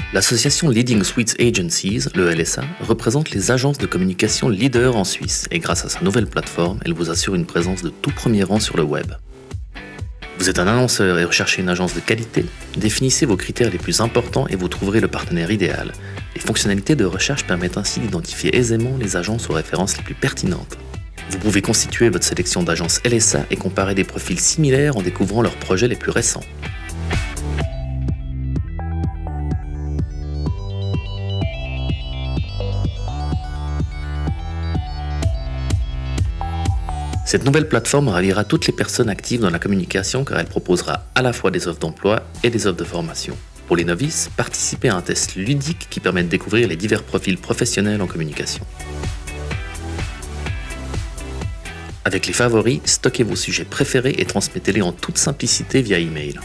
L'association Leading Suites Agencies, le LSA, représente les agences de communication leaders en Suisse et grâce à sa nouvelle plateforme, elle vous assure une présence de tout premier rang sur le web. Vous êtes un annonceur et recherchez une agence de qualité? Définissez vos critères les plus importants et vous trouverez le partenaire idéal. Les fonctionnalités de recherche permettent ainsi d'identifier aisément les agences aux références les plus pertinentes. Vous pouvez constituer votre sélection d'agences LSA et comparer des profils similaires en découvrant leurs projets les plus récents. Cette nouvelle plateforme ravira toutes les personnes actives dans la communication car elle proposera à la fois des offres d'emploi et des offres de formation. Pour les novices, participez à un test ludique qui permet de découvrir les divers profils professionnels en communication. Avec les favoris, stockez vos sujets préférés et transmettez-les en toute simplicité via email.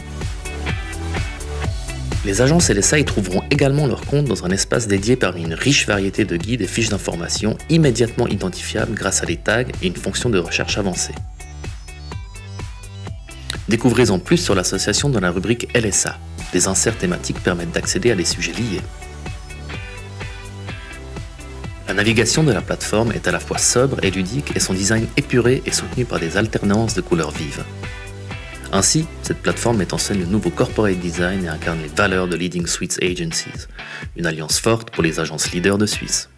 Les agences LSA y trouveront également leur compte dans un espace dédié parmi une riche variété de guides et fiches d'information immédiatement identifiables grâce à des tags et une fonction de recherche avancée. Découvrez-en plus sur l'association dans la rubrique LSA. Des inserts thématiques permettent d'accéder à des sujets liés. La navigation de la plateforme est à la fois sobre et ludique et son design épuré est soutenu par des alternances de couleurs vives. Ainsi, cette plateforme met en scène le nouveau corporate design et incarne les valeurs de Leading Suites Agencies, une alliance forte pour les agences leaders de Suisse.